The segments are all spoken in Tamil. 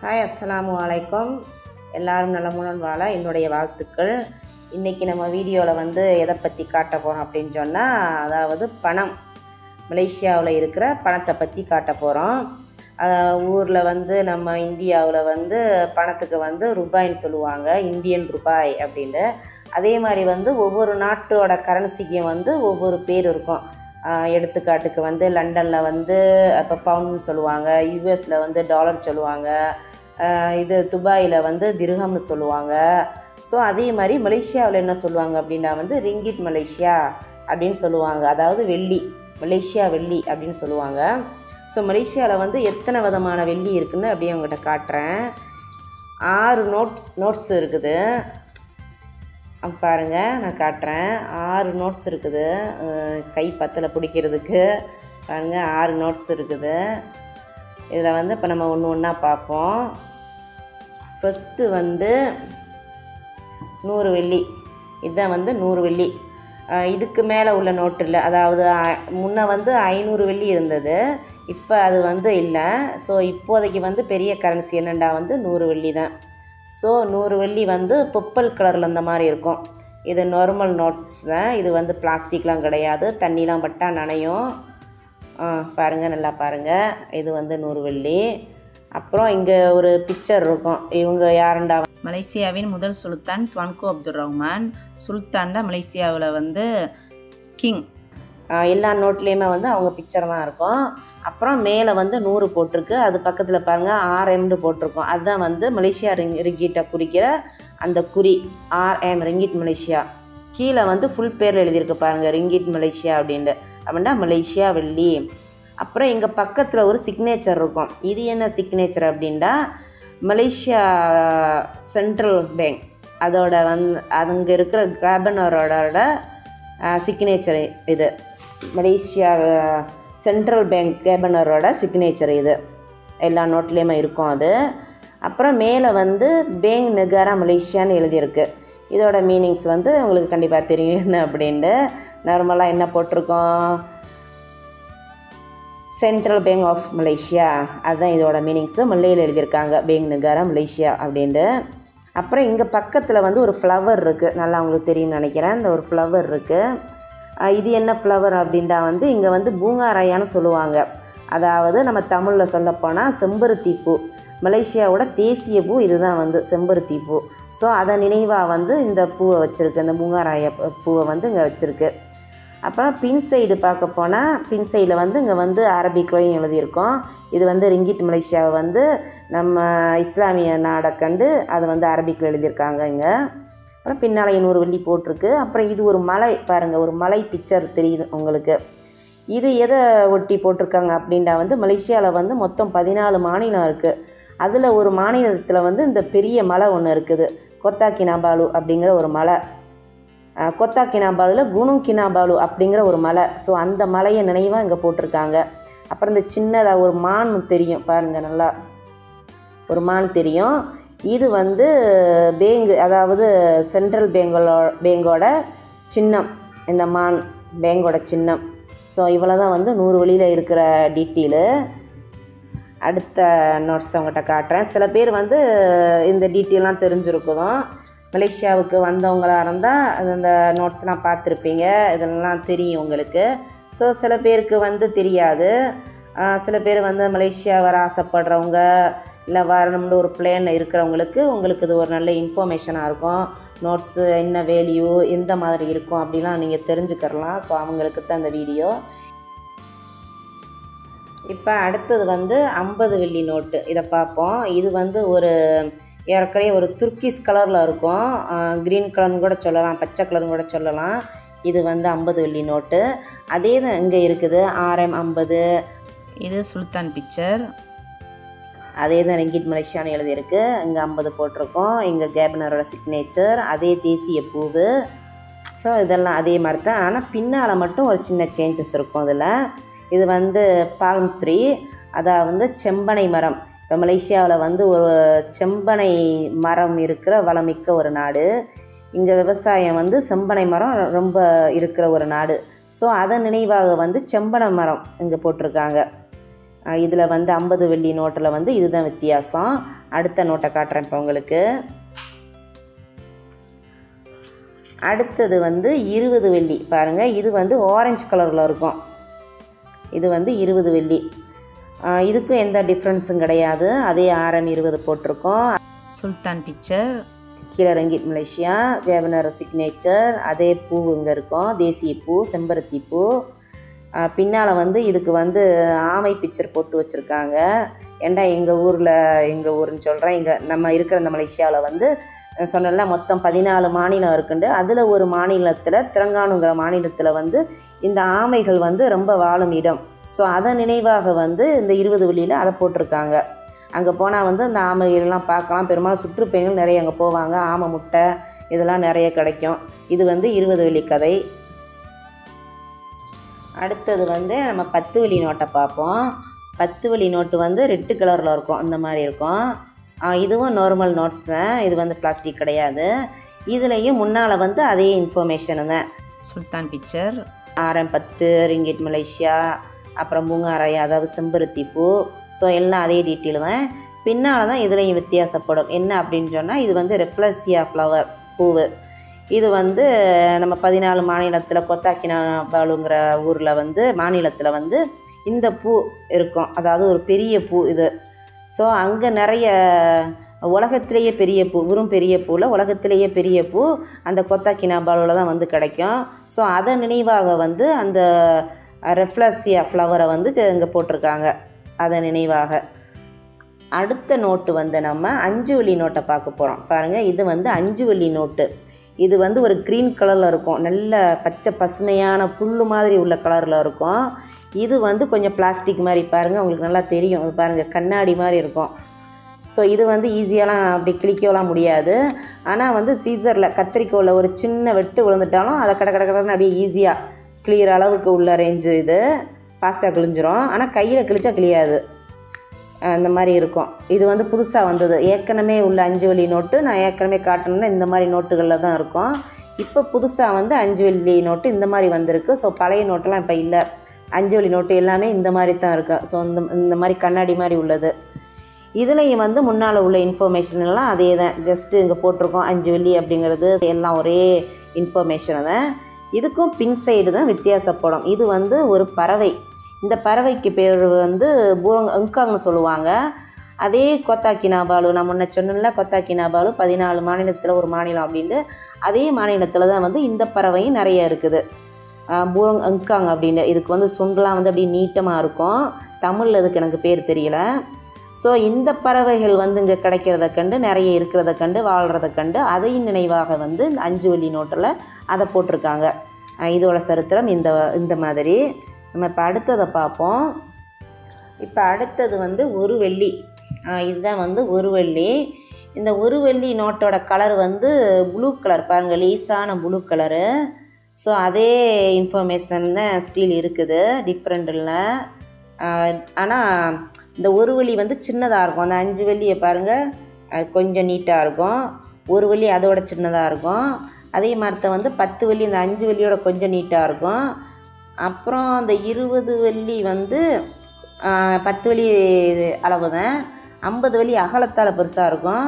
ஹாய் அஸ்ஸலாமு அலைக்கும். எல்லாரும் நலமுடன் வாழ என்னுடைய வாழ்த்துக்கள். இன்றைக்கி நம்ம வீடியோவில் வந்து எதை பற்றி காட்ட போகிறோம் அப்படின்னு சொன்னால், அதாவது பணம், மலேசியாவில் இருக்கிற பணத்தை பற்றி காட்ட போகிறோம். ஊரில் வந்து நம்ம இந்தியாவில் வந்து பணத்துக்கு வந்து ரூபாய்ன்னு சொல்லுவாங்க, இந்தியன் ரூபாய் அப்படின்ட்டு. அதே மாதிரி வந்து ஒவ்வொரு நாட்டோட கரன்சிக்கும் வந்து ஒவ்வொரு பேர் இருக்கும். எடுத்துக்காட்டுக்கு வந்து லண்டனில் வந்து இப்போ பவுண்ட்னு சொல்லுவாங்க, யூஎஸில் வந்து டாலர் சொல்லுவாங்க, இது துபாயில் வந்து திர்ஹம்னு சொல்லுவாங்க. ஸோ அதே மாதிரி மலேசியாவில் என்ன சொல்லுவாங்க அப்படின்னா வந்து ரிங்கிட் மலேசியா அப்படின்னு சொல்லுவாங்க, அதாவது வெள்ளி, மலேசியா வெள்ளி அப்படின்னு சொல்லுவாங்க. ஸோ மலேசியாவில் வந்து எத்தனை விதமான வெள்ளி இருக்குதுன்னு அப்படியே அவங்ககிட்ட காட்டுறேன். 6 நோட்ஸ் இருக்குது. பாருங்கள், நான் காட்டுறேன். 6 நோட்ஸ் இருக்குது. கை பத்தில் பிடிக்கிறதுக்கு பாருங்கள், 6 நோட்ஸ் இருக்குது. இதில் வந்து இப்போ நம்ம ஒன்று ஒன்றா பார்ப்போம். ஃபஸ்ட்டு வந்து 100 வெள்ளி. இதுதான் வந்து 100 வெள்ளி. இதுக்கு மேலே உள்ள நோட்டு இல்லை, அதாவது முன்ன வந்து 500 வெள்ளி இருந்தது, இப்போ அது வந்து இல்லை. ஸோ இப்போதைக்கு வந்து பெரிய கரன்சி என்னென்னா வந்து 100 வெள்ளி தான். ஸோ 100 வெள்ளி வந்து பர்பிள் கலரில் இந்த மாதிரி இருக்கும். இது நார்மல் நோட்ஸ் தான். இது வந்து பிளாஸ்டிக்லாம் கிடையாது, தண்ணிலாம் பட்டால் நனையும். பாருங்கள், நல்லா பாருங்கள். இது வந்து 100 வெள்ளி. அப்புறம் இங்கே ஒரு பிக்சர் இருக்கும். இவங்க யாருண்டா, மலேசியாவின் முதல் சுல்தான் துவான்கோ அப்துல் ரஹ்மான். சுல்தான்டா மலேசியாவில் வந்து கிங். எல்லா நோட்லேயுமே வந்து அவங்க பிக்சர் தான் இருக்கும். அப்புறம் மேலே வந்து 100 போட்டிருக்கு, அது பக்கத்தில் பாருங்கள் RM போட்டிருக்கோம். அதுதான் வந்து மலேசியா ரிங்கிட்டை குறிக்கிற அந்த குறி, RM ரிங்கிட் மலேசியா. கீழே வந்து ஃபுல் பேர் எழுதியிருக்கு பாருங்கள், ரிங்கிட் மலேசியா அப்படின்ட்டு. அப்படின்னா மலேசியா வெள்ளி. அப்புறம் இங்கே பக்கத்தில் ஒரு சிக்னேச்சர் இருக்கும். இது என்ன சிக்னேச்சர் அப்படின்னா மலேசியா சென்ட்ரல் பேங்க், அதோட வந்து அங்கே இருக்கிற கவர்னரோட சிக்னேச்சர். இது மலேசியா சென்ட்ரல் பேங்க் கவர்னரோட சிக்னேச்சர். இது எல்லா நோட்லேயுமே இருக்கும் அது. அப்புறம் மேலே வந்து பேங்க் நெகாரா மலேசியான்னு எழுதியிருக்கு. இதோட மீனிங்ஸ் வந்து உங்களுக்கு கண்டிப்பாக தெரியும் என்ன அப்படின்ட்டு. நார்மலாக என்ன போட்டிருக்கோம், சென்ட்ரல் பேங்க் ஆஃப் மலேசியா, அதுதான் இதோட மீனிங்ஸு. மல்லையில் எழுதியிருக்காங்க பேங்க் நெகாரா மலேசியா அப்படின்ட்டு. அப்புறம் இங்கே பக்கத்தில் வந்து ஒரு ஃப்ளவர் இருக்குது, நல்லா உங்களுக்கு தெரியும்னு நினைக்கிறேன். இந்த ஒரு ஃப்ளவர் இருக்குது. இது என்ன ஃப்ளவர் அப்படின்ட்டா வந்து இங்கே வந்து பூங்காராயான்னு சொல்லுவாங்க. அதாவது நம்ம தமிழில் சொல்லப்போனால் செம்பருத்தி பூ. மலேசியாவோட தேசிய பூ இதுதான் வந்து செம்பருத்தி பூ. ஸோ அதை நினைவாக வந்து இந்த பூவை வச்சுருக்கு, இந்த பூங்காராய பூவை வந்து இங்கே வச்சுருக்கு. அப்புறம் பின் சைடு பார்க்க போனால், பின் சைடில் வந்து இங்கே வந்து அரபிக்லையும் எழுதியிருக்கோம். இது வந்து ரிங்கிட் மலேசியாவை வந்து நம்ம இஸ்லாமிய நாடை கண்டு அதை வந்து அரபிக்கில் எழுதியிருக்காங்க இங்கே. அப்புறம் பின்னால் 100 வெள்ளி போட்டிருக்கு. அப்புறம் இது ஒரு மலை, பாருங்கள், ஒரு மலை பிக்சர் தெரியுது உங்களுக்கு. இது எதை ஒட்டி போட்டிருக்காங்க அப்படின்டா வந்து மலேசியாவில் வந்து மொத்தம் 14 மாநிலம் இருக்குது. அதில் ஒரு மாநிலத்தில் வந்து இந்த பெரிய மலை ஒன்று இருக்குது, கொத்தா கினாபாலு அப்படிங்கிற ஒரு மலை. கொத்தா கினாபாலுவில் குனுங் கினாபாலு அப்படிங்கிற ஒரு மலை. ஸோ அந்த மலையை நினைவாக இங்கே போட்டிருக்காங்க. அப்புறம் இந்த சின்னதாக ஒரு மான் தெரியும் பாருங்கள், நல்லா ஒரு மான் தெரியும். இது வந்து பேங்கு, அதாவது சென்ட்ரல் பேங்கோட சின்னம், இந்த மான் பேங்கோட சின்னம். ஸோ இவ்வளோ தான் வந்து 100 வெள்ளியில் இருக்கிற டீட்டெயிலு. அடுத்த நோட்ஸ் அவங்ககிட்ட காட்டுறேன். சில பேர் வந்து இந்த டீட்டெயிலாம் தெரிஞ்சிருக்குதும். மலேசியாவுக்கு வந்தவங்களாக இருந்தால் அந்த நோட்ஸ்லாம் பார்த்துருப்பீங்க, இதெல்லாம் தெரியும் உங்களுக்கு. ஸோ சில பேருக்கு வந்து தெரியாது. சில பேர் வந்து மலேசியா வர ஆசைப்படுறவங்க, இல்லை வரணும்னு ஒரு பிளானில் இருக்கிறவங்களுக்கு உங்களுக்கு இது ஒரு நல்ல இன்ஃபர்மேஷனாக இருக்கும். நோட்ஸு என்ன வேல்யூ, எந்த மாதிரி இருக்கும் அப்படிலாம் நீங்கள் தெரிஞ்சுக்கிறலாம். ஸோ அவங்களுக்கு தான் இந்த வீடியோ. இப்போ அடுத்தது வந்து 50 வெள்ளி நோட்டு. இதை பார்ப்போம். இது வந்து ஒரு ஏறக்குறைய ஒரு துர்க்கிஷ் கலரில் இருக்கும், க்ரீன் கலர்னு கூட சொல்லலாம், பச்சை கலர்னு கூட சொல்லலாம். இது வந்து 50 வெள்ளி நோட்டு. அதே தான் இங்கே இருக்குது, RM 50. இது சுல்தான் பிக்சர். அதே தான் ரிங்கிட் மலேசியான்னு எழுதியிருக்கு. இங்கே 50 போட்டிருக்கோம். இங்கே கேபனரோட சிக்னேச்சர், அதே தேசிய பூவு. ஸோ இதெல்லாம் அதே மாதிரி தான். ஆனால் பின்னால் மட்டும் ஒரு சின்ன சேஞ்சஸ் இருக்கும் அதில். இது வந்து பால்ம் ட்ரீ, அதாவது வந்து செம்பனை மரம். இப்போ மலேசியாவில் வந்து ஒரு செம்பனை மரம் இருக்கிற வளமிக்க ஒரு நாடு. இங்கே விவசாயம் வந்து செம்பனை மரம் ரொம்ப இருக்கிற ஒரு நாடு. ஸோ அதன் நினைவாக வந்து செம்பனை மரம் இங்கே போட்டிருக்காங்க. இதில் வந்து 50 வெள்ளி நோட்டில் வந்து இதுதான் வித்தியாசம். அடுத்த நோட்டை காட்டுறேன் இப்போ உங்களுக்கு. அடுத்தது வந்து 20 வெள்ளி பாருங்கள். இது வந்து ஆரஞ்சு கலரில் இருக்கும். இது வந்து 20 வெள்ளி. இதுக்கும் எந்த டிஃப்ரென்ஸும் கிடையாது. அதே RM20 போட்டிருக்கோம். சுல்தான் பிக்சர், கீழே ரிங்கிட் மலேசியா, கவர்னர் சிக்னேச்சர், அதே பூ இங்கே இருக்கும், தேசிய பூ, செம்பருத்தி பூ. பின்னால் வந்து இதுக்கு வந்து ஆமை பிக்சர் போட்டு வச்சுருக்காங்க. ஏண்டா எங்கள் ஊர்னு சொல்கிறேன், இங்கே நம்ம இருக்கிற இந்த மலேசியாவில் வந்து சொன்னல மொத்தம் 14 மாநிலம் இருக்குண்டு. அதில் ஒரு மாநிலத்தில், திரங்கானுங்கிற மாநிலத்தில் வந்து இந்த ஆமைகள் வந்து ரொம்ப வாழும் இடம். ஸோ அதை நினைவாக வந்து இந்த 20 வெள்ளியில் அதை போட்டிருக்காங்க. அங்கே போனால் வந்து அந்த ஆமைகள்லாம் பார்க்கலாம். பெரும்பாலும் சுற்றுப்பயணிகள் நிறைய அங்கே போவாங்க. ஆமை முட்டை இதெல்லாம் நிறைய கிடைக்கும். இது வந்து 20 வெள்ளி கதை. அடுத்தது வந்து நம்ம 10 வெள்ளி நோட்டை பார்ப்போம். 10 வெள்ளி நோட்டு வந்து ரெட்டு கலரில் இருக்கும், அந்த மாதிரி இருக்கும். இதுவும் நார்மல் நோட்ஸ் தான். இது வந்து பிளாஸ்டிக் கிடையாது. இதுலேயும் முன்னால் வந்து அதே இன்ஃபர்மேஷனு தான். சுல்தான் பிக்சர், RM10, ரிங்கிட் மலேசியா, அப்புறம் பூங்காரை, அதாவது செம்பருத்தி பூ. ஸோ எல்லாம் அதே டீட்டெயில் தான். பின்னால் தான் இதுலேயும் வித்தியாசப்படும். என்ன அப்படின்னு சொன்னால், இது வந்து ரெஃப்ளசியா ஃப்ளவர் பூவு. இது வந்து நம்ம 14 மாநிலத்தில் கொத்தாக்கினாபாலுங்கிற ஊரில் வந்து மாநிலத்தில் வந்து இந்த பூ இருக்கும். அதாவது ஒரு பெரிய பூ இது. ஸோ அங்கே நிறைய உலகத்திலேயே பெரிய பூ, வெறும் பெரிய பூவில் உலகத்திலேயே பெரிய பூ அந்த கொத்தாக்கினாபாலில் தான் வந்து கிடைக்கும். ஸோ அதை நினைவாக வந்து அந்த ரெஃப்ளசியா ஃப்ளவரை வந்து இங்கே போட்டிருக்காங்க, அதை நினைவாக. அடுத்த நோட்டு வந்து நம்ம 5 வெள்ளி நோட்டை பார்க்க போகிறோம். பாருங்கள், இது வந்து 5 வெள்ளி நோட்டு. இது வந்து ஒரு க்ரீன் கலரில் இருக்கும். நல்ல பச்சை பசுமையான புல் மாதிரி உள்ள கலரில் இருக்கும். இது வந்து கொஞ்சம் பிளாஸ்டிக் மாதிரி பாருங்கள், உங்களுக்கு நல்லா தெரியும். இது பாருங்கள், கண்ணாடி மாதிரி இருக்கும். ஸோ இது வந்து ஈஸியாலாம் அப்படி கிளிக்கலாம் முடியாது. ஆனால் வந்து சீசரில் கத்திரிக்கோவில் ஒரு சின்ன வெட்டு விழுந்துட்டாலும் அதை கடன்னு அப்படியே ஈஸியாக கிளியர் அளவுக்கு உள்ள ரேஞ்சு. இது ஃபாஸ்ட்டாக கிழிஞ்சிரும். ஆனால் கையில் கிழிச்சா கிளியாது, அந்த மாதிரி இருக்கும். இது வந்து புதுசாக வந்தது. ஏற்கனவே உள்ள 5 வெள்ளி நோட்டு நான் ஏற்கனவே காட்டணுன்னா இந்த மாதிரி நோட்டுகளில் தான் இருக்கும். இப்போ புதுசாக வந்து 5 வெள்ளி நோட்டு இந்த மாதிரி வந்திருக்கு. ஸோ பழைய நோட்டெல்லாம் இப்போ இல்லை. 5 வெள்ளி நோட்டு எல்லாமே இந்த மாதிரி தான் இருக்கு. ஸோ இந்த மாதிரி கண்ணாடி மாதிரி உள்ளது. இதுலேயும் வந்து முன்னால் உள்ள இன்ஃபர்மேஷன் எல்லாம் அதே தான். ஜஸ்ட்டு இங்கே போட்டிருக்கோம் 5 வெள்ளி அப்படிங்கிறது எல்லாம் ஒரே இன்ஃபர்மேஷனை தான். இதுக்கும் பின் சைடு தான் வித்தியாசப்படும். இது வந்து ஒரு பறவை. இந்த பறவைக்கு பேர் வந்து அங்காங்னு சொல்லுவாங்க. அதே கொத்தாக்கினாபாலு, நான் முன்ன சொன்னேன்ல, கொத்தாக்கினாபாலு 14 மாநிலத்தில் ஒரு மாநிலம் அப்படின்ட்டு, அதே மாநிலத்தில் தான் வந்து இந்த பறவையும் நிறைய இருக்குது. அங்காங் அப்படின்னு. இதுக்கு வந்து சுண்டெலாம் வந்து அப்படியே நீட்டமாக இருக்கும். தமிழில் இதுக்கு எனக்கு பேர் தெரியல. ஸோ இந்த பறவைகள் வந்து இங்கே கிடைக்கிறத கண்டு, நிறைய இருக்கிறத கண்டு, வாழ்கிறத கண்டு, அதையும் நினைவாக வந்து 5 வெள்ளி நோட்டில் அதை போட்டிருக்காங்க. இதோட சரித்திரம் இந்த மாதிரி. நம்ம இப்போ அடுத்ததை பார்ப்போம். இப்போ அடுத்தது வந்து 1 வெள்ளி. இதுதான் வந்து 1 வெள்ளி. இந்த 1 வெள்ளி நோட்டோட கலர் வந்து ப்ளூ கலர் பாருங்கள், லேசான ப்ளூ கலரு. ஸோ அதே இன்ஃபர்மேஷன் தான் ஸ்டீல் இருக்குது, டிஃப்ரெண்ட் இல்லை. ஆனால் இந்த 1 வெள்ளி வந்து சின்னதாக இருக்கும். அந்த 5 வெள்ளியை பாருங்கள், கொஞ்சம் நீட்டாக இருக்கும். 1 வெள்ளி அதோட சின்னதாக இருக்கும். அதே மாதிரி வந்து 10 வெள்ளி இந்த 5 வெள்ளியோட கொஞ்சம் நீட்டாக இருக்கும். அப்புறம் அந்த 20 வெள்ளி வந்து 10 வெள்ளி அளவு தான். 50 வெள்ளி அகலத்தால் பெருசாக இருக்கும்.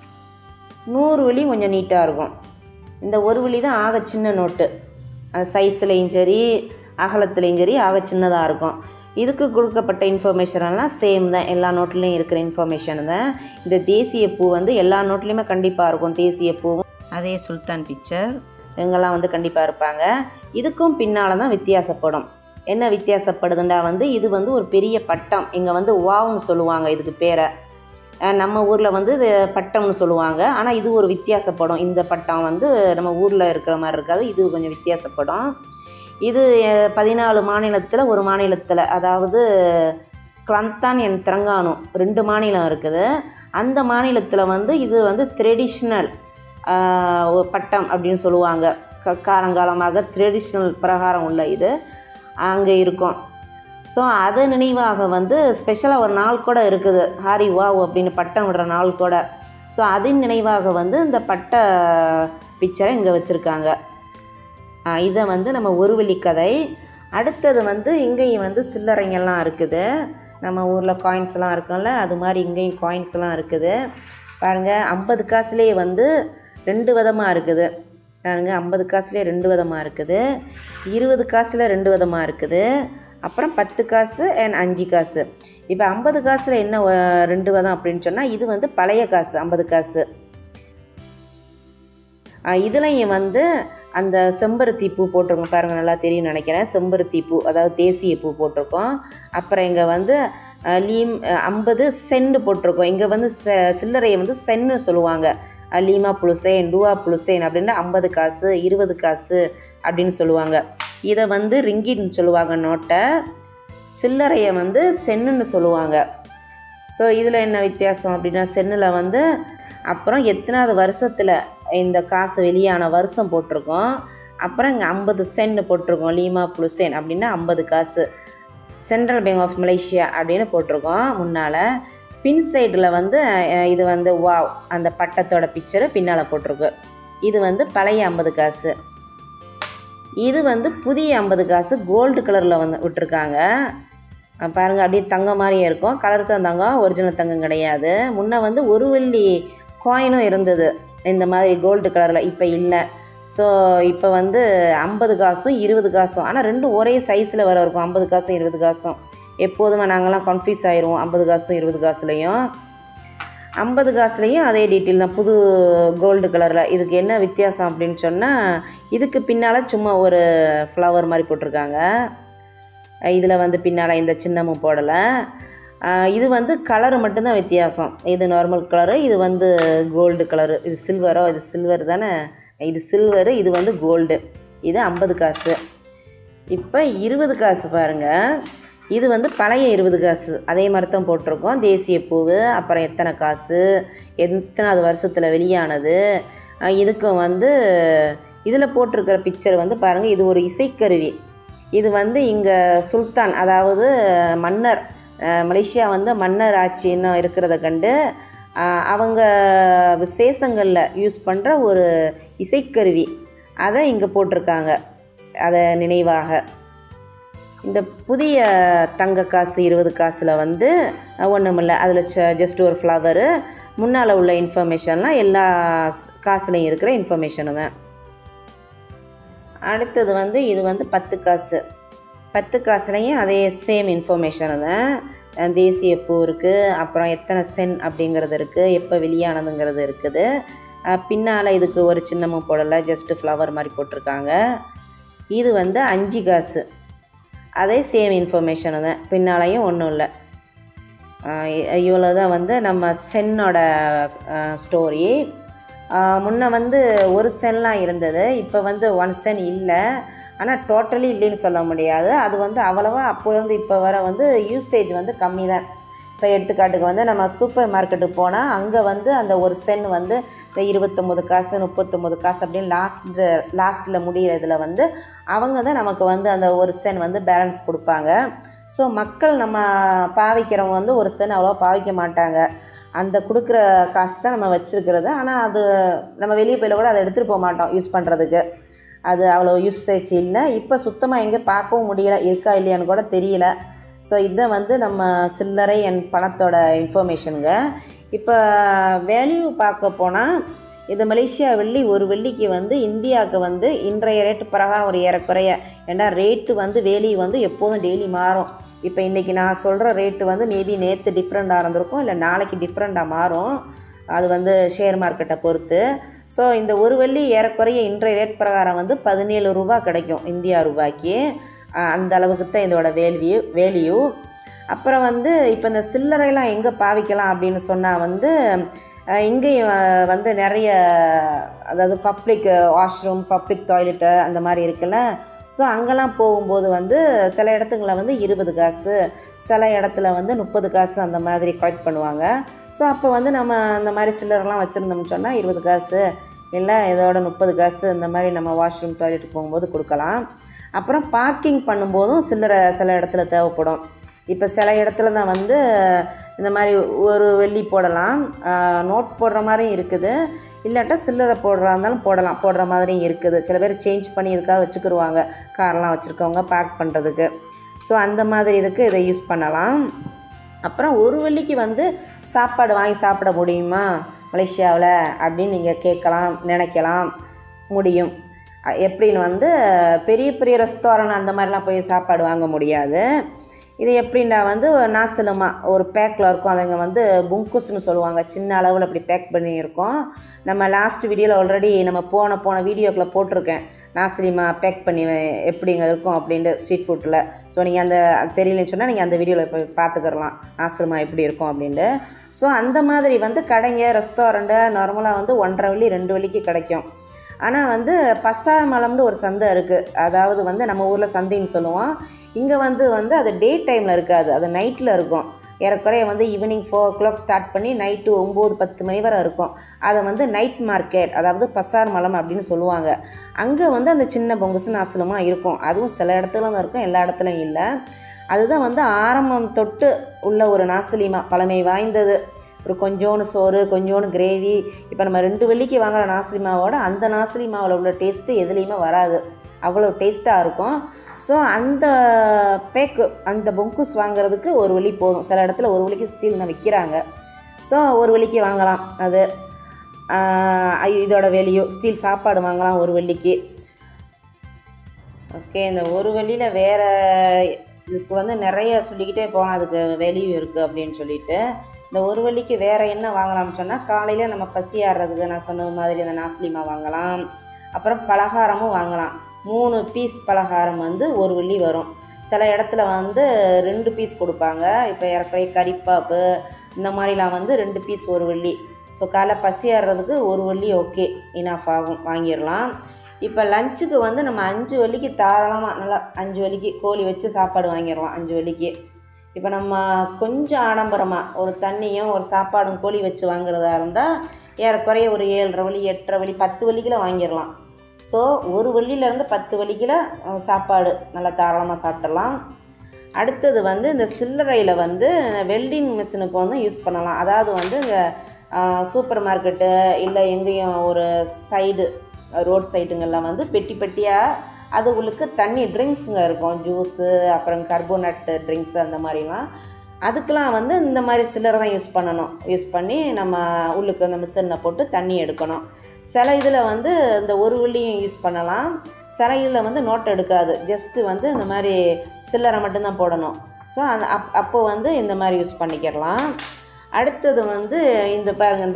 100 வெள்ளி கொஞ்சம் நீட்டாக இருக்கும். இந்த 1 வெள்ளி தான் ஆக சின்ன நோட்டு. சைஸ்லேயும் சரி அகலத்துலேயும் சரி ஆக சின்னதாக இருக்கும். இதுக்கு கொடுக்கப்பட்ட இன்ஃபர்மேஷன் எல்லாம் சேம் தான். எல்லா நோட்லேயும் இருக்கிற இன்ஃபர்மேஷன் தான். இந்த தேசிய பூ வந்து எல்லா நோட்லேயுமே கண்டிப்பாக இருக்கும். தேசிய பூவும் அதே சுல்தான் பிக்சர் இவங்கெல்லாம் வந்து கண்டிப்பாக இருப்பாங்க. இதுக்கும் பின்னால் தான் வித்தியாசப்படும். என்ன வித்தியாசப்படுதுண்டா வந்து இது வந்து ஒரு பெரிய பட்டம். இங்கே வந்து வாவுன்னு சொல்லுவாங்க இதுக்கு பேரை. நம்ம ஊரில் வந்து இது பட்டம்னு சொல்லுவாங்க. ஆனால் இது ஒரு வித்தியாசப்படும். இந்த பட்டம் வந்து நம்ம ஊரில் இருக்கிற மாதிரி இருக்காது. இது கொஞ்சம் வித்தியாசப்படும். இது 14 மாநிலத்தில் ஒரு மாநிலத்தில், அதாவது கிளந்தான் என் திரங்கானு 2 மாநிலம் இருக்குது. அந்த மாநிலத்தில் வந்து இது வந்து ட்ரெடிஷ்னல் பட்டம் அப்படின்னு சொல்லுவாங்க. காலங்காலமாக ட்ரெடிஷ்னல் பிரகாரம் உள்ள இது அங்கே இருக்கும். ஸோ அதை நினைவாக வந்து ஸ்பெஷலாக ஒரு நாள் கூட இருக்குது, ஹாரி வாவ் அப்படின்னு பட்டம் விடுற நாள் கூட. ஸோ அதன் நினைவாக வந்து இந்த பட்ட பிக்சரை இங்கே வச்சுருக்காங்க. இதை வந்து நம்ம 1 வெள்ளி கதை. அடுத்தது வந்து இங்கேயும் வந்து சில்லறைங்கள்லாம் இருக்குது. நம்ம ஊரில் காயின்ஸ்லாம் இருக்கும்ல அது மாதிரி இங்கேயும் காயின்ஸ்லாம் இருக்குது பாருங்கள். 50 காசுலேயே வந்து 2 விதமாக இருக்குது பாருங்க. 50 காசுலேயே 2 விதமாக இருக்குது, 20 காசில் 2 விதமாக இருக்குது, அப்புறம் 10 காசு அண்ட் 5 காசு. இப்போ 50 காசில் என்ன 2 விதம் அப்படின்னு சொன்னால் இது வந்து பழைய காசு 50 காசு. இதுலையும் வந்து அந்த செம்பருத்தி பூ போட்டிருக்கோம் பாருங்கள், நல்லா தெரியும் நினைக்கிறேன். செம்பருத்தி பூ அதாவது தேசிய பூ போட்டிருக்கோம். அப்புறம் இங்கே வந்து 50 சென்ட் போட்டிருக்கோம். இங்கே வந்து சில்லறையை வந்து சென்னு சொல்லுவாங்க. லீமா புளுசேன், டூவா புளுசேன் அப்படின்னா 50 காசு 20 காசு அப்படின்னு சொல்லுவாங்க. இதை வந்து ரிங்கிட்னு சொல்லுவாங்க நோட்டை, சில்லறையை வந்து சென்னுன்னு சொல்லுவாங்க. ஸோ இதில் என்ன வித்தியாசம் அப்படின்னா சென்னில் வந்து அப்புறம் எத்தனாவது வருஷத்தில் இந்த காசு வெளியான வருஷம் போட்டிருக்கோம். அப்புறம் இங்கே 50 சென்ட் போட்டிருக்கோம். லீமா புளுசேன் அப்படின்னா 50 காசு. சென்ட்ரல் பேங்க் ஆஃப் மலேசியா அப்படின்னு போட்டிருக்கோம் முன்னால். பின் சைடில் வந்து இது வந்து வாவ் அந்த பட்டத்தோட பிக்சரு பின்னால் போட்டிருக்கு. இது வந்து பழைய 50 காசு. இது வந்து புதிய 50 காசு கோல்டு கலரில் வந்து விட்டுருக்காங்க பாருங்கள். அப்படியே தங்கம் மாதிரியே இருக்கும். கலர் தான் தங்கம், ஒரிஜினல் தங்கம் கிடையாது. முன்னே வந்து 1 வெள்ளி காயினும் இருந்தது இந்த மாதிரி கோல்டு கலரில், இப்போ இல்லை. ஸோ இப்போ வந்து 50 காசும் 20 காசும், ஆனால் ரெண்டும் ஒரே சைஸில் வர இருக்கும். 50 காசும் 20 காசும் எப்போதுமே நாங்கள்லாம் கன்ஃபியூஸ் ஆயிடுவோம். 50 காசும் 20 காசுலேயும் 50 காசுலேயும் அதே டீட்டெயில் தான், புது கோல்டு கலரில். இதுக்கு என்ன வித்தியாசம் அப்படின்னு சொன்னால் இதுக்கு பின்னால் சும்மா ஒரு ஃப்ளவர் மாதிரி போட்டிருக்காங்க. இதில் வந்து பின்னால் இந்த சின்னமும் போடலை. இது வந்து கலரு மட்டும்தான் வித்தியாசம். இது நார்மல் கலரு, இது வந்து கோல்டு கலரு. இது சில்வரோ, இது சில்வர் தானே, இது சில்வரு, இது வந்து கோல்டு. இது 50 காசு. இப்போ 20 காசு பாருங்கள். இது வந்து பழைய 20 காசு, அதே மாதிரி தான் போட்டிருக்கோம். தேசிய பூவு, அப்புறம் எத்தனை காசு, எத்தனாவது வருஷத்தில் வெளியானது. இதுக்கும் வந்து இதில் போட்டிருக்கிற பிக்சர் வந்து பாருங்கள். இது ஒரு இசைக்கருவி. இது வந்து இங்கே சுல்தான் அதாவது மன்னர், மலேசியா வந்து மன்னர் ஆட்சின்னு இருக்கிறத கண்டு அவங்க விசேஷங்களில் யூஸ் பண்ணுற ஒரு இசைக்கருவி, அதை இங்கே போட்டிருக்காங்க அதை நினைவாக. இந்த புதிய தங்க காசு 20 காசில் வந்து ஒன்றுமில்லை, அதில் ஜஸ்ட் ஒரு ஃப்ளவரு, முன்னால் உள்ள இன்ஃபர்மேஷன்லாம் எல்லா காசுலையும் இருக்கிற இன்ஃபர்மேஷனு தான். அடுத்தது வந்து இது வந்து 10 காசு. 10 காசுலையும் அதே சேம் இன்ஃபர்மேஷனு தான். தேசிய பூ இருக்குது, அப்புறம் எத்தனை சென் அப்படிங்கிறது இருக்குது, எப்போ வெளியானதுங்கிறது இருக்குது. பின்னால் இதுக்கு ஒரு சின்னமும் போடலை, ஜஸ்ட்டு ஃப்ளவர் மாதிரி போட்டிருக்காங்க. இது வந்து 5 காசு, அதே சேம் இன்ஃபர்மேஷனு தான், பின்னாலையும் ஒன்றும் இல்லை. இவ்வளோ தான் வந்து நம்ம சென்னோட ஸ்டோரி. முன்ன வந்து ஒரு சென்லாம் இருந்தது, இப்போ வந்து 1 சென் இல்லை. ஆனால் டோட்டலி இல்லைன்னு சொல்ல முடியாது. அது வந்து அவ்வளவா அப்போலேருந்து இப்போ வர வந்து யூசேஜ் வந்து கம்மி தான். இப்போ எடுத்துக்காட்டுக்கு வந்து நம்ம சூப்பர் மார்க்கெட்டுக்கு போனால் அங்கே வந்து அந்த ஒரு சென் வந்து இந்த 29 காசு 39 காசு அப்படின்னு லாஸ்ட்டில் முடிகிறதுல வந்து அவங்க தான் நமக்கு வந்து அந்த ஒரு சென் வந்து பேலன்ஸ் கொடுப்பாங்க. ஸோ மக்கள் நம்ம பாவிக்கிறவங்க வந்து ஒரு சென் அவ்வளோ பாவிக்க மாட்டாங்க. அந்த கொடுக்குற காசு தான் நம்ம வச்சுருக்கிறது. ஆனால் அது நம்ம வெளியே போயில கூட அதை எடுத்துகிட்டு போக மாட்டோம் யூஸ் பண்ணுறதுக்கு. அது அவ்வளோ யூசேஜ் இல்லை. இப்போ சுத்தமாக எங்கே பார்க்கவும் முடியலை, இருக்கா இல்லையான்னு கூட தெரியல. ஸோ இதை வந்து நம்ம சில்லறை அண்ட் பணத்தோட இன்ஃபர்மேஷனுங்க. இப்போ வேல்யூ பார்க்க போனால் இது மலேசியா வெள்ளி, ஒரு வெள்ளிக்கு வந்து இந்தியாவுக்கு வந்து இன்றைய ரேட்டு பிரகாரம் ஒரு ஏறக்குறைய, ஏன்னா ரேட்டு வந்து வேல்யூ வந்து எப்போதும் டெய்லி மாறும். இப்போ இன்றைக்கி நான் சொல்கிற ரேட்டு வந்து மேபி நேற்று டிஃப்ரெண்ட்டாக இருந்திருக்கும், இல்லை நாளைக்கு டிஃப்ரெண்ட்டாக மாறும். அது வந்து ஷேர் மார்க்கெட்டை பொறுத்து. ஸோ இந்த ஒரு வெள்ளி ஏறக்குறைய இன்றைய ரேட் பிரகாரம் வந்து 17 ரூபா கிடைக்கும் இந்தியா ரூபாய்க்கு. அந்த அளவுக்கு தான் இதோட வேல்யூ. அப்புறம் வந்து இப்போ இந்த சில்லறைலாம் எங்கே பாவிக்கலாம் அப்படின்னு சொன்னால் வந்து இங்கேயும் வந்து நிறைய, அதாவது பப்ளிக் வாஷ்ரூம், பப்ளிக் டாய்லெட்டு அந்த மாதிரி இருக்குல்ல. ஸோ அங்கெல்லாம் போகும்போது வந்து சில இடத்துங்கள வந்து 20 காசு, சில இடத்துல வந்து 30 காசு அந்த மாதிரி கலெக்ட் பண்ணுவாங்க. ஸோ அப்போ வந்து நம்ம அந்த மாதிரி சில்லறைலாம் வச்சுருந்தோம்னு சொன்னால் 20 காசு இல்லை இதோட 30 காசு இந்த மாதிரி நம்ம வாஷ்ரூம் டாய்லெட்டுக்கு போகும்போது கொடுக்கலாம். அப்புறம் பார்க்கிங் பண்ணும்போதும் சில்லறை சில இடத்துல தேவைப்படும். இப்போ சில இடத்துல தான் வந்து இந்த மாதிரி ஒரு வெள்ளி போடலாம், நோட் போடுற மாதிரியும் இருக்குது, இல்லாட்டா சில்லறை போடுறா இருந்தாலும் போடுற மாதிரியும் இருக்குது. சில பேர் சேஞ்ச் பண்ணி இதுக்காக வச்சுக்கிடுவாங்க, கார்லாம் வச்சுருக்கவங்க பார்க் பண்ணுறதுக்கு. ஸோ அந்த மாதிரி இதுக்கு இதை யூஸ் பண்ணலாம். அப்புறம் ஒரு வெள்ளிக்கு வந்து சாப்பாடு வாங்கி சாப்பிட முடியுமா மலேசியாவில் அப்படின்னு நீங்கள் கேட்கலாம், நினைக்கலாம். முடியும். எப்படின்னு வந்து பெரிய பெரிய ரெஸ்டாரண்ட் அந்த மாதிரிலாம் போய் சாப்பாடு வாங்க முடியாது. இது எப்படின்னா வந்து நாசிலமா ஒரு பேக்கில் இருக்கும். அதுங்க வந்து புங்குஸ்னு சொல்லுவாங்க. சின்ன அளவில் அப்படி பேக் பண்ணியிருக்கோம். நம்ம லாஸ்ட் வீடியோவில் ஆல்ரெடி நம்ம போன வீடியோக்குள்ளே போட்டிருக்கேன். நாசிலிமா பேக் பண்ணி எப்படிங்க இருக்கும் அப்படின்ட்டு ஸ்ட்ரீட் ஃபுட்டில். ஸோ நீங்கள் அந்த தெரியலன்னு சொன்னால் நீங்கள் அந்த வீடியோவில் போய் பார்த்துக்கிறலாம் நாசிலிமா எப்படி இருக்கும் அப்படின்ட்டு. ஸோ அந்த மாதிரி வந்து கடைங்க ரெஸ்டாரண்ட்டு நார்மலாக வந்து 1.5 வெள்ளி 2 வெள்ளிக்கு கிடைக்கும். ஆனால் வந்து பசார் மலம்னு ஒரு சந்தை இருக்குது. அதாவது வந்து நம்ம ஊரில் சந்தைன்னு சொல்லுவோம். இங்கே வந்து அது டே டைமில் இருக்காது, அது நைட்டில் இருக்கும். ஏறக்குறைய வந்து ஈவினிங் 4 o'clock ஸ்டார்ட் பண்ணி நைட்டு 9-10 மணி வரை இருக்கும். அதை வந்து நைட் மார்க்கெட், அதாவது பசார் மலம் அப்படின்னு சொல்லுவாங்க. அங்கே வந்து அந்த சின்ன பொங்குசு நாசலமாக இருக்கும். அதுவும் சில இடத்துல தான் இருக்கும், எல்லா இடத்துலையும் இல்லை. அதுதான் வந்து ஆரம்பம் தொட்டு உள்ள ஒரு நாசிலிமா, பழமை வாய்ந்தது. ஒரு கொஞ்சோண்டு சோறு, கொஞ்சோண்டு கிரேவி. இப்போ நம்ம 2 வெள்ளிக்கு வாங்குகிற நாசிலிமாவோட அந்த நாசிலிமாவில் உள்ள டேஸ்ட்டு எதுலேயுமே வராது. அவ்வளோ டேஸ்ட்டாக இருக்கும். ஸோ அந்த பேக்கு, அந்த பொங்குஸ் வாங்குறதுக்கு 1 வெள்ளி போதும். சில இடத்துல 1 வெள்ளிக்கு ஸ்டீல் தான் விற்கிறாங்க. ஸோ 1 வெள்ளிக்கு வாங்கலாம். அது இதோட வேல்யூ. ஸ்டீல் சாப்பாடு வாங்கலாம் 1 வெள்ளிக்கு. ஓகே, இந்த 1 வெள்ளியில் வேறு இதுக்கு வந்து நிறைய சொல்லிக்கிட்டே போகலாம், அதுக்கு வேல்யூ இருக்குது அப்படின்னு சொல்லிட்டு. இந்த 1 வெள்ளிக்கு வேறு என்ன வாங்கலாம்னு சொன்னால், காலையில் நம்ம பசி ஆடுறதுக்கு நான் சொன்னது மாதிரி அந்த நாசிலிமா வாங்கலாம். அப்புறம் பலகாரமும் வாங்கலாம். 3 பீஸ் பலகாரம் வந்து 1 வெள்ளி வரும். சில இடத்துல வந்து 2 பீஸ் கொடுப்பாங்க. இப்போ ஏறக்குறைய கறிப்பாப்பு இந்த மாதிரிலாம் வந்து 2 பீஸ் 1 வெள்ளி. ஸோ காலைல பசி ஆடுறதுக்கு 1 வெள்ளி ஓகே, இனஃப் ஆகும், வாங்கிடலாம். இப்போ லஞ்சுக்கு வந்து நம்ம 5 வெள்ளிக்கு தாராளமாக நல்லா 5 வெள்ளிக்கு கோழி வச்சு சாப்பாடு வாங்கிடலாம். 5 வெள்ளிக்கு இப்போ நம்ம கொஞ்சம் ஆடம்பரமாக ஒரு தண்ணியும் ஒரு சாப்பாடும் கோழி வச்சு வாங்குறதா இருந்தால் ஏறக்குறைய ஒரு 7.5 வெள்ளி 8.5 வெள்ளி 10 வெள்ளிக்கில் வாங்கிடலாம். ஸோ 1 வெள்ளியிலேருந்து 10 வெள்ளிக்கில் சாப்பாடு நல்லா தாராளமாக சாப்பிட்றலாம். அடுத்தது வந்து இந்த சில்லறையில் வந்து வெல்டிங் மிஷினுக்கு வந்து யூஸ் பண்ணலாம். அதாவது வந்து இங்கே சூப்பர் மார்க்கெட்டு இல்லை எங்கேயும் ஒரு சைடு ரோட் சைடுங்களில் வந்து பெட்டி பெட்டியாக அது உள்ளுக்கு தண்ணி ட்ரிங்க்ஸுங்க இருக்கும். ஜூஸு, அப்புறம் கர்போனட் ட்ரிங்க்ஸு அந்த மாதிரிலாம். அதுக்கெலாம் வந்து இந்த மாதிரி சில்லறை தான் யூஸ் பண்ணணும். யூஸ் பண்ணி நம்ம உள்ளுக்கு அந்த மிஷினில் போட்டு தண்ணி எடுக்கணும். சில இதில் வந்து இந்த 1 வெள்ளியும் யூஸ் பண்ணலாம். சில இதில் வந்து நோட் எடுக்காது, ஜஸ்ட்டு வந்து இந்த மாதிரி சில்லறை மட்டும்தான் போடணும். ஸோ அந்த அப்போ வந்து இந்த மாதிரி யூஸ் பண்ணிக்கிறலாம். அடுத்தது வந்து இந்த பாருங்கள்,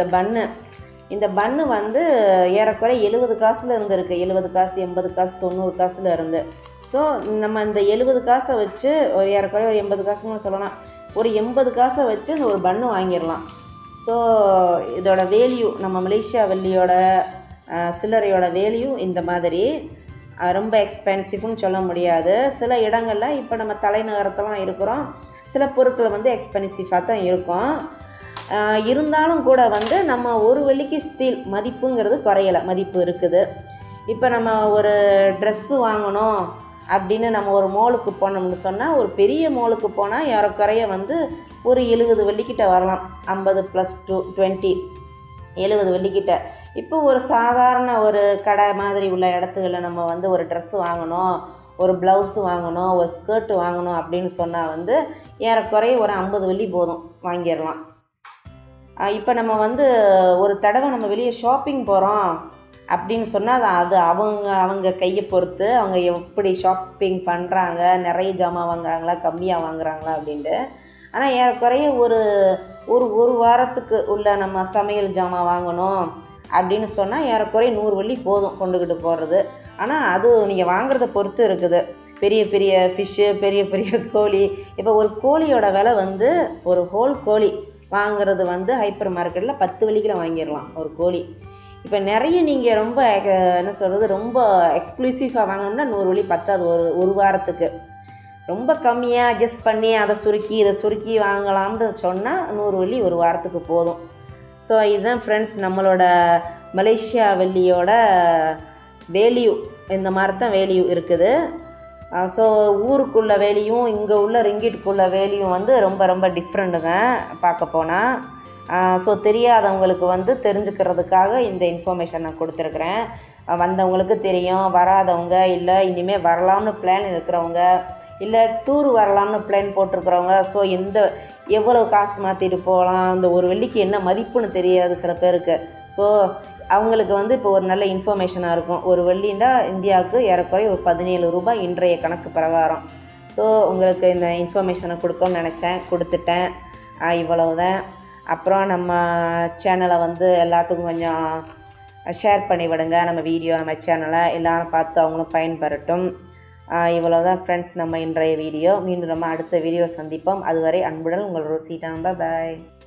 இந்த பன்னு வந்து ஏறக்குறைய 70 காசில் இருந்துருக்கு. 70 காசு, 80 காசு, 90 காசில் இருந்து. ஸோ நம்ம இந்த 70 காசை வச்சு ஒரு ஏறக்குறைய ஒரு 80 காசுன்னு சொல்லலாம். ஒரு 80 காசை வச்சு இந்த ஒரு பன்னு வாங்கிடலாம். ஸோ இதோட வேல்யூ, நம்ம மலேசியா வெள்ளியோட சில்லறையோட வேல்யூ இந்த மாதிரி. ரொம்ப எக்ஸ்பென்சிவ்னு சொல்ல முடியாது. சில இடங்களில் இப்போ நம்ம தலைநகரத்தெல்லாம் இருக்கிறோம், சில பொருட்கள் வந்து எக்ஸ்பென்சிவாக தான் இருக்கும். இருந்தாலும் கூட வந்து நம்ம 1 வெள்ளிக்கு ஸ்டீல் மதிப்புங்கிறது குறையலை, மதிப்பு இருக்குது. இப்போ நம்ம ஒரு ட்ரெஸ்ஸு வாங்கணும் அப்படின்னு நம்ம ஒரு மாலுக்கு போனோம்னு சொன்னால், ஒரு பெரிய மாலுக்கு போனால் ஏறக்குறைய வந்து ஒரு 70 வெள்ளிக்கிட்ட வரலாம். 50 + 20 70 வெள்ளிக்கிட்ட. இப்போ ஒரு சாதாரண ஒரு கடை மாதிரி உள்ள இடத்துகளில் நம்ம வந்து ஒரு ட்ரெஸ்ஸு வாங்கணும், ஒரு ப்ளவுஸு வாங்கணும், ஒரு ஸ்கர்ட்டு வாங்கணும் அப்படின்னு சொன்னால் வந்து ஏறக்குறைய ஒரு 50 வெள்ளி போதும், வாங்கிடலாம். இப்போ நம்ம வந்து ஒரு தடவை நம்ம வெளியே ஷாப்பிங் போகிறோம் அப்படின்னு சொன்னால் அது அவங்க கையை பொறுத்து, அவங்க எப்படி ஷாப்பிங் பண்ணுறாங்க, நிறைய ஜாமான் வாங்குறாங்களா கம்மியாக வாங்குறாங்களா அப்படின்ட்டு. ஆனால் ஏறக்குறைய ஒரு வாரத்துக்கு உள்ள நம்ம சமையல் ஜாமான் வாங்கணும் அப்படின்னு சொன்னால் ஏறக்குறைய 100 வெள்ளி போதும் கொண்டுக்கிட்டு போகிறது. ஆனால் அது நீங்கள் வாங்குறத பொறுத்து இருக்குது. பெரிய பெரிய ஃபிஷ்ஷு, பெரிய பெரிய கோழி. இப்போ ஒரு கோழியோட விலை வந்து ஒரு ஹோல் கோழி வாங்குறது வந்து ஹைப்பர் மார்க்கெட்டில் 10 வெள்ளிக்கில் வாங்கிடலாம் ஒரு கோழி. இப்போ நிறைய நீங்கள் ரொம்ப என்ன சொல்கிறது, ரொம்ப எக்ஸ்க்ளூசிவாக வாங்கணும்னா 100 வெள்ளி பத்தாது ஒரு வாரத்துக்கு. ரொம்ப கம்மியாக அட்ஜஸ்ட் பண்ணி அதை சுருக்கி இதை சுருக்கி வாங்கலாம்னு சொன்னால் 100 வெள்ளி ஒரு வாரத்துக்கு போதும். ஸோ இதுதான் ஃப்ரெண்ட்ஸ் நம்மளோட மலேசியா வெள்ளியோட வேல்யூ. இந்த மாதிரி தான் வேல்யூ இருக்குது. ஸோ ஊருக்குள்ள வேல்யூவும் இங்கே உள்ள ரிங்கிட்டுக்குள்ள வேல்யூவும் வந்து ரொம்ப ரொம்ப டிஃப்ரெண்ட்டுங்க பார்க்க போனால். ஸோ தெரியாதவங்களுக்கு வந்து தெரிஞ்சுக்கிறதுக்காக இந்த இன்ஃபர்மேஷன் நான் கொடுத்துருக்குறேன். வந்தவங்களுக்கு தெரியும், வராதவங்க இல்லை இனிமேல் வரலாம்னு பிளான் இருக்கிறவங்க, இல்லை டூர் வரலாம்னு பிளான் போட்டிருக்கிறவங்க, ஸோ எவ்வளோ காசு மாற்றிட்டு போகலாம், அந்த ஒரு வெள்ளிக்கு என்ன மதிப்புன்னு தெரியாது சில பேருக்கு. ஸோ அவங்களுக்கு வந்து இப்போ ஒரு நல்ல இன்ஃபர்மேஷனாக இருக்கும். ஒரு வெள்ளின்னா இந்தியாவுக்கு ஏறக்குறைய ஒரு 17 ரூபாய் இன்றைய கணக்கு பிரகாரம். ஸோ உங்களுக்கு இந்த இன்ஃபர்மேஷனை கொடுக்கணும்னு நினச்சேன், கொடுத்துட்டேன். இவ்வளவுதான். அப்புறம் நம்ம சேனலை வந்து எல்லாத்துக்கும் கொஞ்சம் ஷேர் பண்ணி விடுங்க. நம்ம வீடியோ, நம்ம சேனலை எல்லோரும் பார்த்து அவங்களும் பயன்பெறட்டும். இவ்வளோதான் ஃப்ரெண்ட்ஸ் நம்ம இன்றைய வீடியோ. மீண்டும் நம்ம அடுத்த வீடியோ சந்திப்போம். அதுவரை அன்புடன் உங்கள் ரோசினா. பாய்.